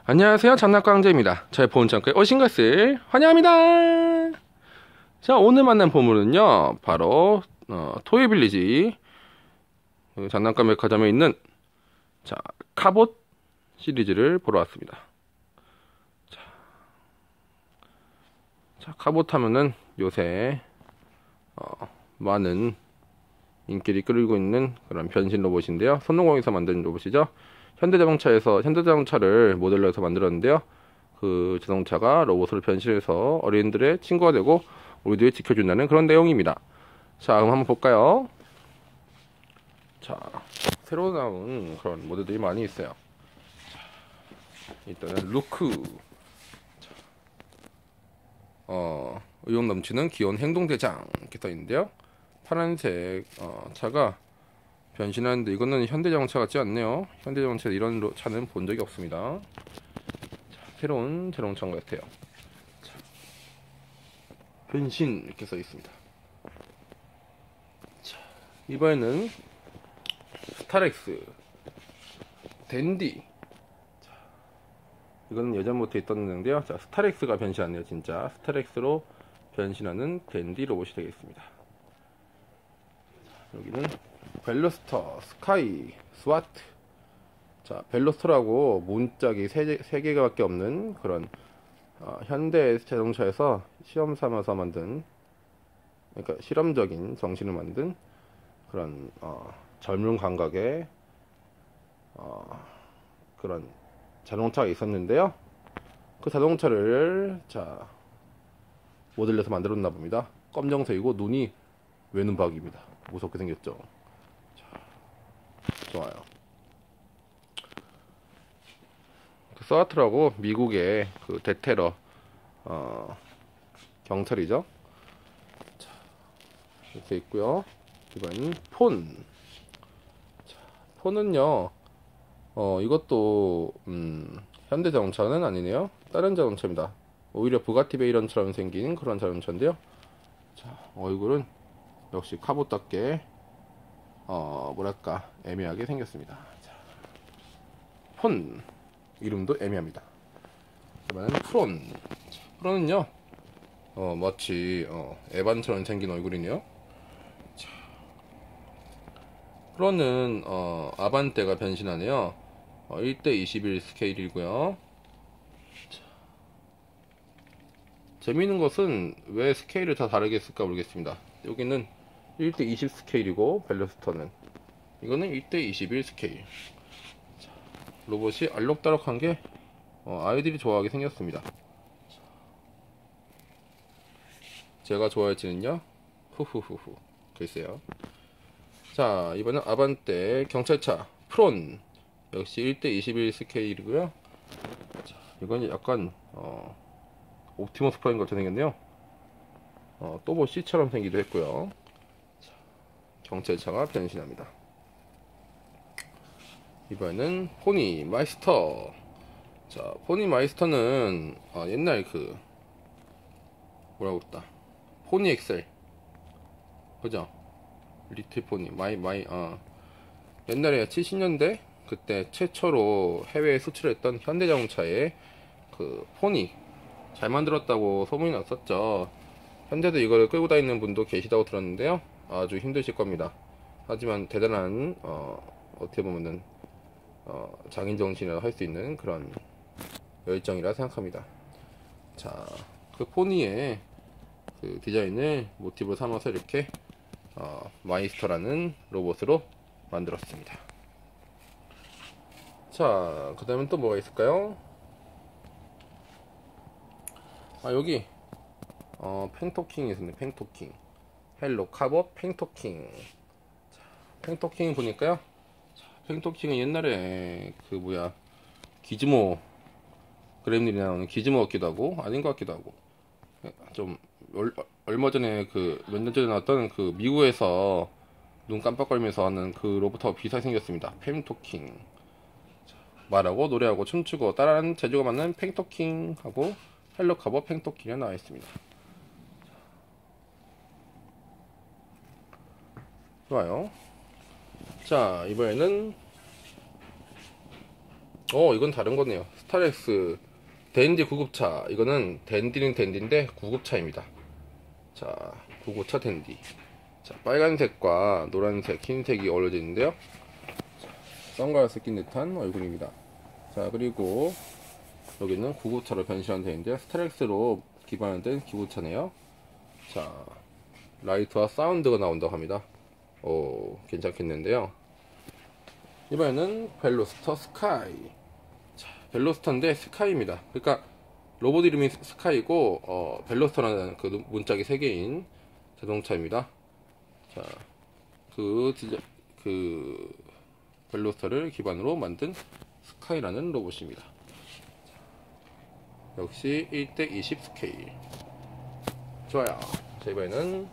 안녕하세요, 장난감강재입니다. 저의 보온창고에 오신 것을 환영합니다. 자, 오늘 만난 보물은요, 바로 토이빌리지 장난감 백화점에 있는 카봇 시리즈를 보러 왔습니다. 자, 카봇 하면은 요새 많은 인기를 끌고 있는 그런 변신 로봇인데요. 손오공에서 만든 로봇이죠. 현대자동차를 모델로 해서 만들었는데요. 그 자동차가 로봇으로 변신해서 어린이들의 친구가 되고 우리들을 지켜준다는 그런 내용입니다. 자, 그럼 한번 볼까요? 자, 새로 나온 그런 모델들이 많이 있어요. 자, 일단은 루크. 자, 의욕 넘치는 귀여운 행동대장 이렇게 써있는데요. 파란색 차가 변신하는데 이거는 현대자동차 같지 않네요. 현대자동차 이런 차는 본 적이 없습니다. 자, 새로운 자동차 같아요. 자, 변신 이렇게 써 있습니다. 자, 이번에는 스타렉스 댄디. 자, 이거는 예전부터 있던 건데요. 자, 스타렉스가 변신하네요. 진짜 스타렉스로 변신하는 댄디 로봇이 되겠습니다. 자, 여기는 벨로스터, 스카이, 스와트. 자, 벨로스터라고 문짝이 3개밖에 없는 그런 현대 자동차에서 시험 삼아서 만든, 그러니까 실험적인 정신을 만든 그런 젊은 감각의 그런 자동차가 있었는데요. 그 자동차를 모델에서 만들었나 봅니다. 검정색이고 눈이 외눈박이입니다. 무섭게 생겼죠. 좋아요. 스와트라고 미국의 그 대테러 경찰이죠. 자, 이렇게 있고요. 이번엔 폰. 자, 폰은요. 이것도 현대 자동차는 아니네요. 다른 자동차입니다. 오히려 부가티 베이런처럼 생긴 그런 자동차인데요. 자, 얼굴은 역시 카봇답게 뭐랄까 애매하게 생겼습니다. 자, 폰 이름도 애매합니다. 그러면 프론. 프론은요 마치 에반처럼 생긴 얼굴이네요. 자, 프론은 아반떼가 변신하네요. 1:21 스케일이고요. 자, 재미있는 것은 왜 스케일을 다 다르게 했을까 모르겠습니다. 여기는 1:20 스케일이고 벨로스터는 이거는 1:21 스케일. 자, 로봇이 알록달록한 게 아이들이 좋아하게 생겼습니다. 제가 좋아할지는요 후후후후 글쎄요. 자, 이번엔 아반떼 경찰차 프론 역시 1:21 스케일이고요. 자, 이건 약간 옵티머스 프라임 같이 생겼네요. 또보 C처럼 생기도 했고요. 자, 경찰차가 변신합니다. 이번에는 포니 마이스터. 자, 포니 마이스터는 옛날 그 뭐라고 그랬다, 포니 엑셀 그죠? 리틀 포니 옛날에 70년대 그때 최초로 해외에 수출했던 현대자동차의 그 포니 잘 만들었다고 소문이 났었죠. 현재도 이거를 끌고 다니는 분도 계시다고 들었는데요. 아주 힘드실 겁니다. 하지만 대단한 어떻게 보면은 장인 정신이라고 할 수 있는 그런 열정이라 생각합니다. 자, 그 포니의 그 디자인을 모티브로 삼아서 이렇게 마이스터라는 로봇으로 만들었습니다. 자, 그 다음에 또 뭐가 있을까요? 여기 팽토킹이 있습니다. 팽토킹 헬로 카봇 팽토킹. 자, 팽토킹 보니까요, 팽토킹은 옛날에 그 뭐야 기즈모 그램들이 나오는 기즈모 같기도 하고 아닌 것 같기도 하고, 좀 얼마 전에 그 몇 년 전에 나왔던 그 미국에서 눈 깜빡거리면서 하는 그 로봇하고 비슷하게 생겼습니다. 팽토킹. 말하고 노래하고 춤추고 따라하는 재주가 많은 팽토킹하고 헬로 카봇 팽토킹이 나와 있습니다. 좋아요. 자, 이번에는 이건 다른 거네요. 스타렉스 댄디 구급차. 이거는 댄디는 댄디인데 구급차입니다. 자, 구급차 댄디. 자, 빨간색과 노란색, 흰색이 어우러져 있는데요. 자, 선글라스 낀 듯한 얼굴입니다. 자, 그리고 여기는 구급차로 변신한 데인데요. 스타렉스로 기반된 구급차네요. 자, 라이트와 사운드가 나온다고 합니다. 오, 괜찮겠는데요. 이번에는 벨로스터 스카이. 자, 벨로스터인데 스카이입니다. 그러니까 로봇 이름이 스카이고 벨로스터라는 그 문짝이 3개인 자동차입니다. 자, 그 벨로스터를 기반으로 만든 스카이라는 로봇입니다. 역시 1대20 스케일. 좋아요. 자, 이번에는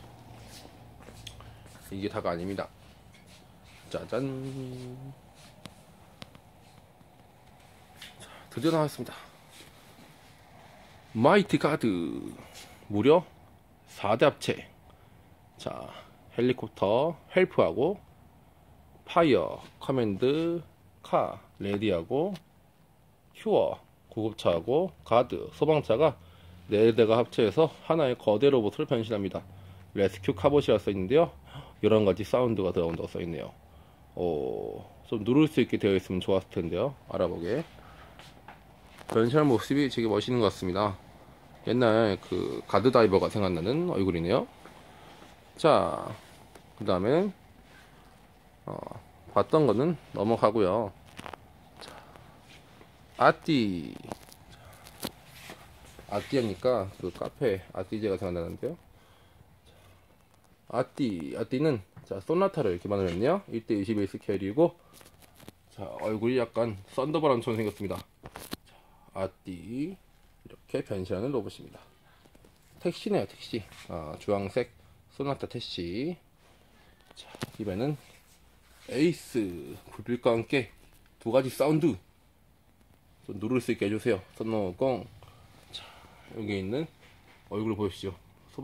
이게 다가 아닙니다. 짜잔. 자, 드디어 나왔습니다. 마이티 가드. 무려 4대 합체. 자, 헬리콥터 헬프하고 파이어 커맨드 카 레디하고 휴어 구급차하고 가드 소방차가 4대가 합체해서 하나의 거대 로봇을 변신합니다. 레스큐 카봇이라 써있는데요. 여러가지 사운드가 들어온다고 써있네요. 좀 누를 수 있게 되어 있으면 좋았을 텐데요. 알아보게. 변신한 모습이 되게 멋있는 것 같습니다. 옛날 그 가드 다이버가 생각나는 얼굴이네요. 자, 그 다음에 봤던 거는 넘어가고요. 자, 아띠. 아띠 하니까 그 카페 아띠제가 생각나는데요. 아띠는 자, 소나타를 이렇게 만들었네요. 1대21 스케일이고, 자, 얼굴이 약간 썬더버런처럼 생겼습니다. 자, 아띠 이렇게 변신하는 로봇입니다. 택시네요, 택시. 주황색 소나타 택시. 자, 이번에는 에이스 불빛과 함께 2가지 사운드 좀 누를 수 있게 해주세요. 선노공. 자, 여기 있는 얼굴을 보십시오.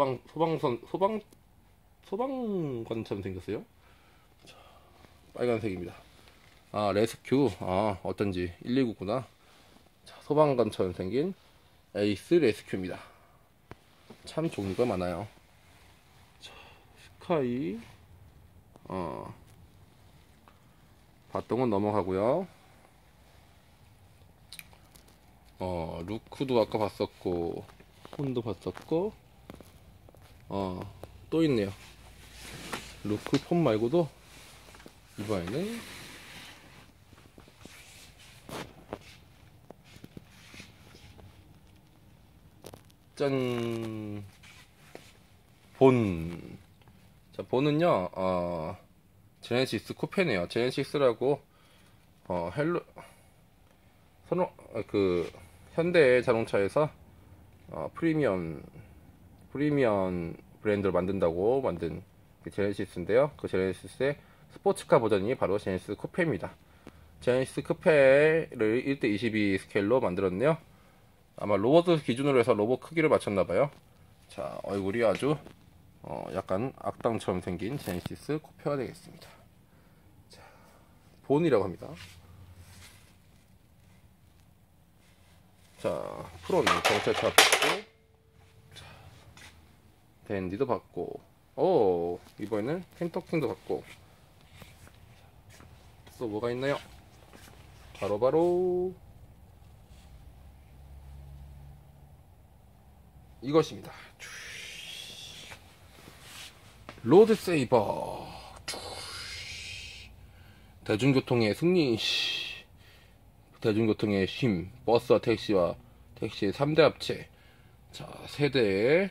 소방관처럼 생겼어요. 자, 빨간색입니다. 레스큐. 어쩐지 119구나. 자, 소방관처럼 생긴 에이스 레스큐입니다. 참 종류가 많아요. 자, 스카이. 봤던 건 넘어가고요. 루크도 아까 봤었고, 폰도 봤었고, 또 있네요. 루크 폰 말고도 이번에는 짠! 본. 자, 본은요, 제네시스 쿠페네요. 제네시스라고, 현대 자동차에서, 프리미엄 브랜드를 만든다고 만든 그 제네시스인데요. 그 제네시스의 스포츠카 버전이 바로 제네시스 쿠페입니다. 제네시스 쿠페를 1대22 스케일로 만들었네요. 아마 로봇 기준으로 해서 로봇 크기를 맞췄나봐요. 자, 얼굴이 아주 약간 악당처럼 생긴 제네시스 쿠페가 되겠습니다. 자, 본이라고 합니다. 자, 프로는 경찰차 받고, 댄디도 받고, 이번에는 펜터킹도 받고, 또 뭐가 있나요? 바로 이것입니다. 로드세이버. 대중교통의 승리. 대중교통의 힘. 버스와 택시의 3대 합체. 자, 세대의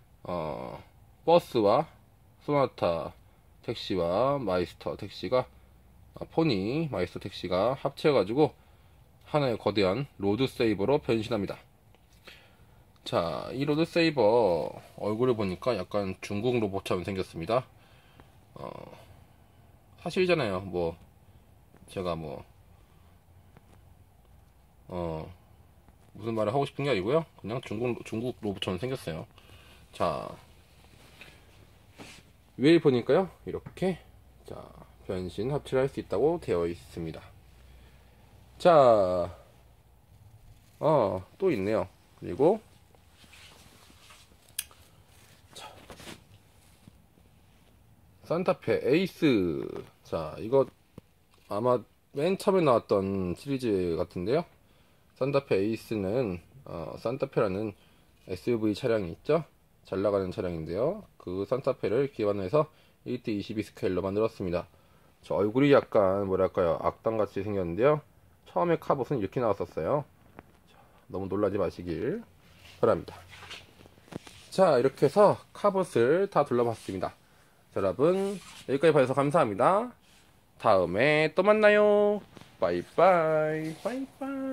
버스와 소나타 택시와 마이스터 택시가 포니 마이스터 택시가 합체해가지고 하나의 거대한 로드세이버로 변신합니다. 자, 이 로드세이버 얼굴을 보니까 약간 중국 로봇처럼 생겼습니다. 사실이잖아요. 뭐 제가 무슨 말을 하고 싶은 게 아니고요. 그냥 중국 로봇처럼 생겼어요. 자, 위에 보니까요. 이렇게 자, 변신 합체를 할 수 있다고 되어 있습니다. 자, 또 있네요. 그리고 산타페 에이스. 자, 이거 아마 맨 처음에 나왔던 시리즈 같은데요. 산타페 에이스는 산타페라는 SUV 차량이 있죠. 잘 나가는 차량인데요. 그 산타페를 기반으로 해서 1대22 스케일로 만들었습니다. 저 얼굴이 약간 뭐랄까요, 악당같이 생겼는데요. 처음에 카봇은 이렇게 나왔었어요. 너무 놀라지 마시길 바랍니다. 자, 이렇게 해서 카봇을 다 둘러봤습니다. 자, 여러분 여기까지 봐주셔서 감사합니다. 다음에 또 만나요. 빠이빠이. 빠이빠이.